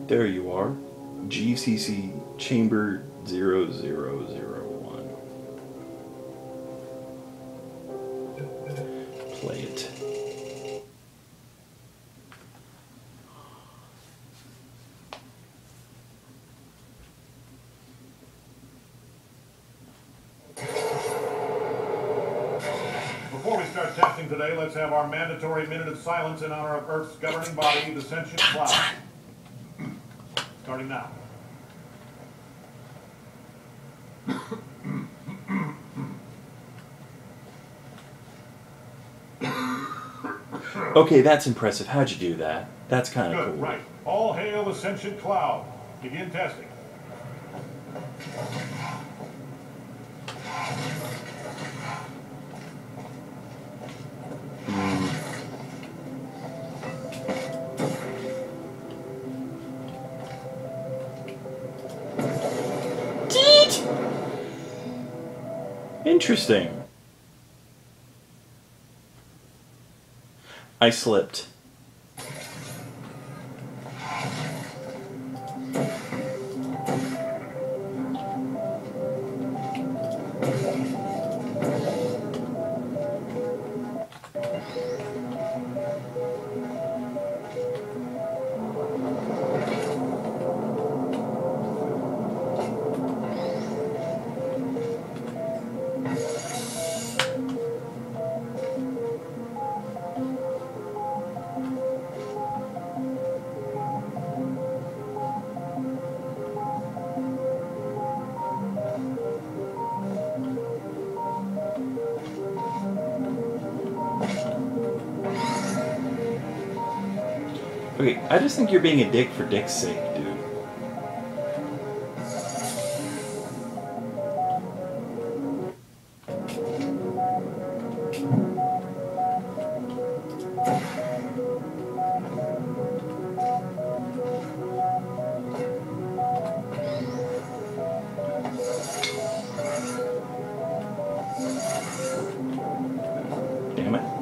There you are. GCC Chamber 0001. Play it. Before we start testing today, let's have our mandatory minute of silence in honor of Earth's governing body, the sentient cloud. Starting now. Okay, that's impressive. How'd you do that? That's kind of Good, cool. right. All hail the sentient cloud. Begin testing. Interesting. I slipped. Okay, I just think you're being a dick for dick's sake, dude. Damn it.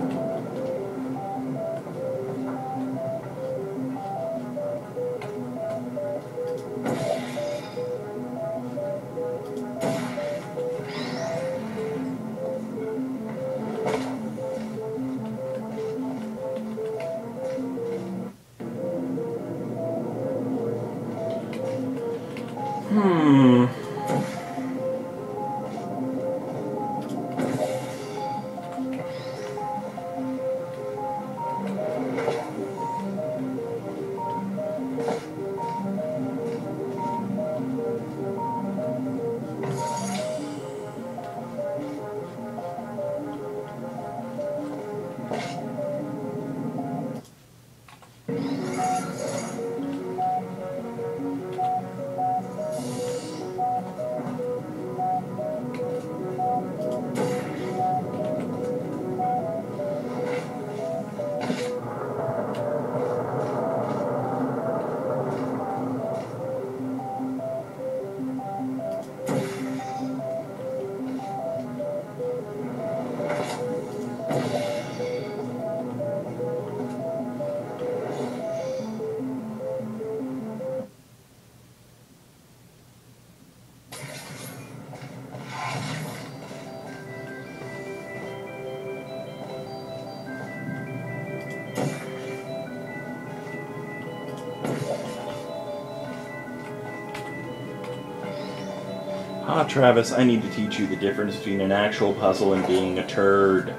Ah, Travis, I need to teach you the difference between an actual puzzle and being a turd.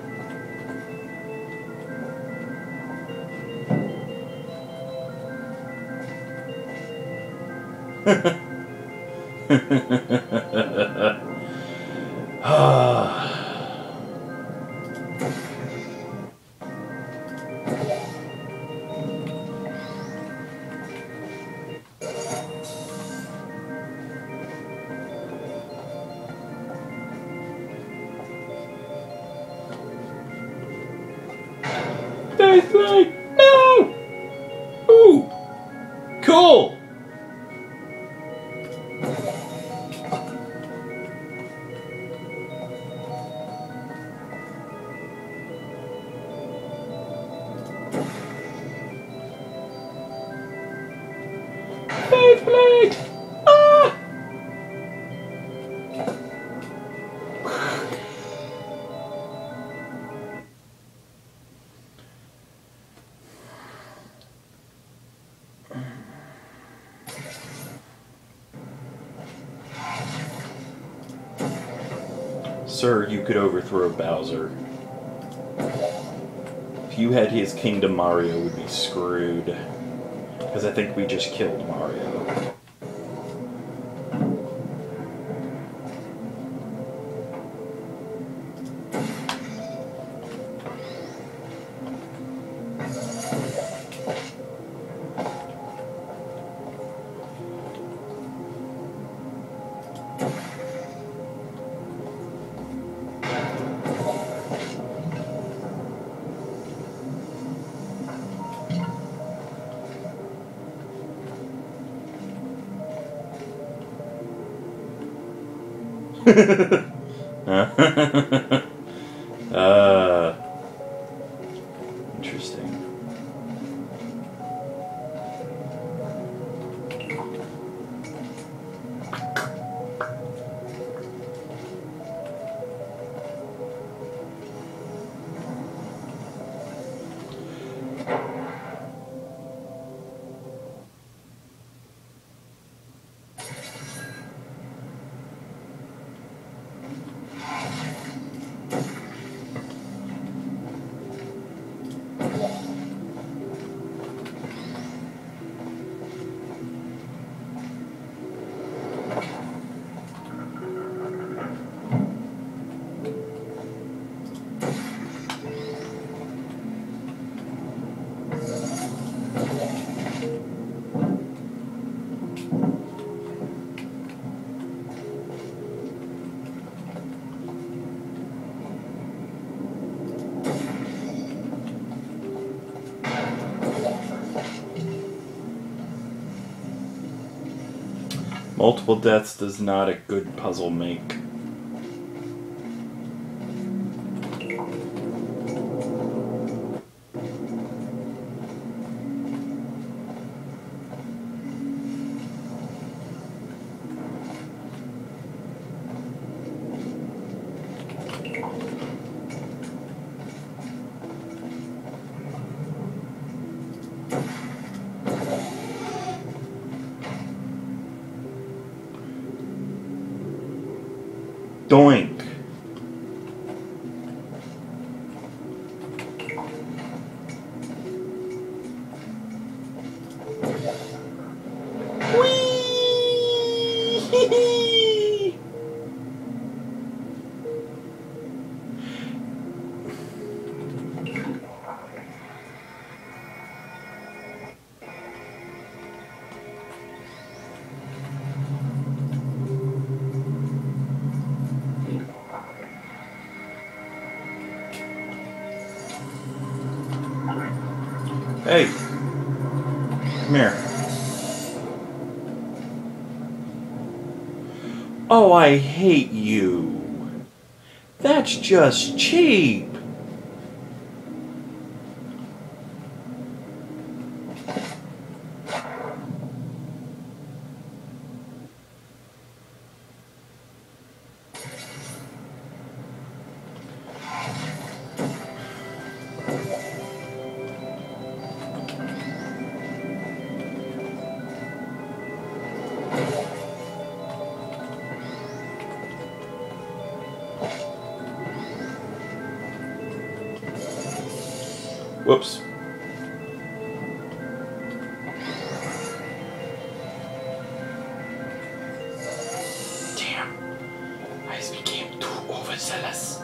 No! Ooh! Cool! Save blade! Ah! Sir, you could overthrow Bowser. If you had his kingdom, Mario would be screwed. Because I think we just killed Mario. Interesting. Multiple deaths does not a good puzzle make. Doink. Whee! Hey, come here. Oh, I hate you. That's just cheap. Whoops. Damn. I became too overzealous.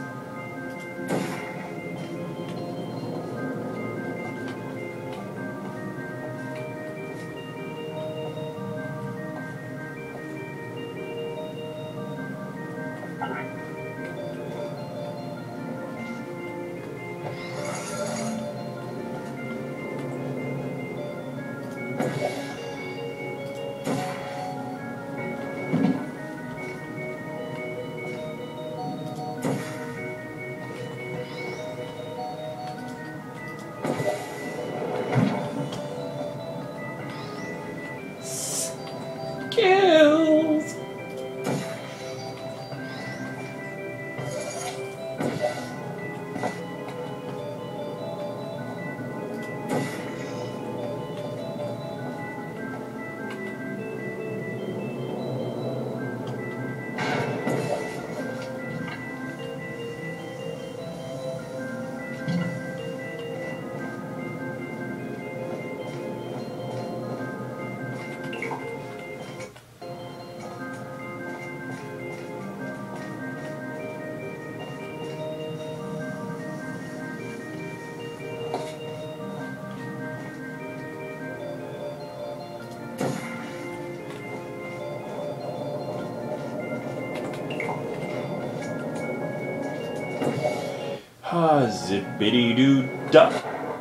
Zippity-doo-dah.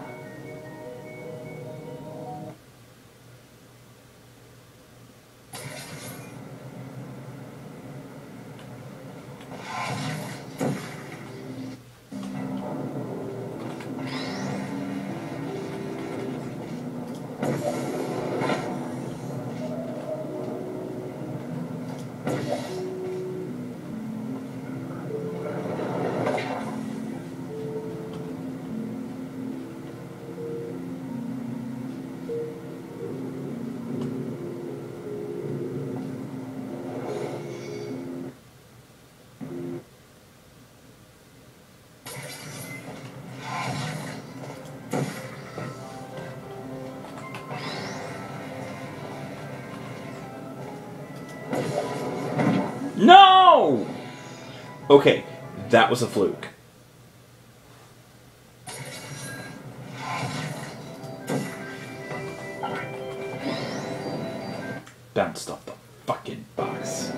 No! Okay, that was a fluke. Bounced off the fucking box.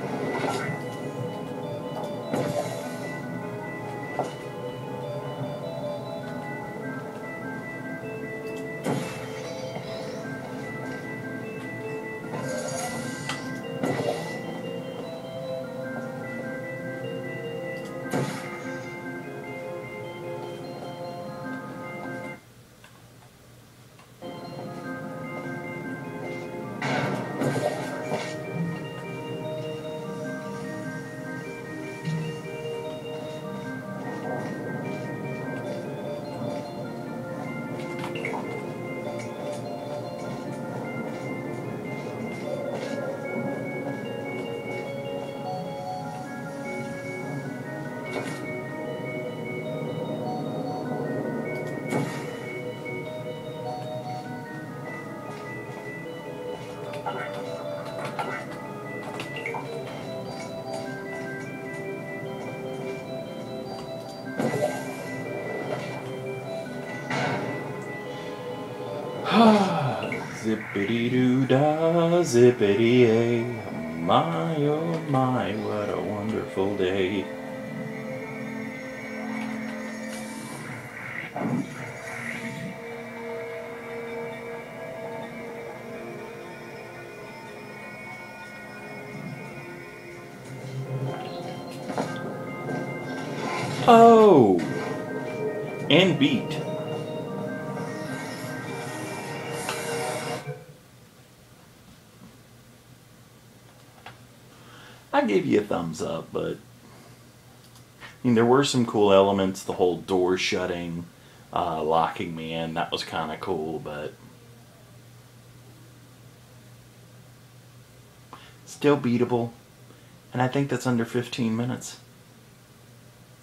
Zippity-doo-dah, zippity-ay. My, oh my, what a wonderful day. Oh! And beat. I gave you a thumbs up, but I mean, there were some cool elements. The whole door shutting, locking me in, that was kind of cool, but still beatable. And I think that's under 15 minutes.